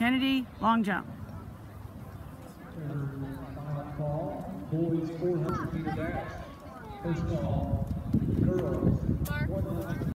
Kennedy, long jump. Final call, boys 400 meter dash. First call, girls 100.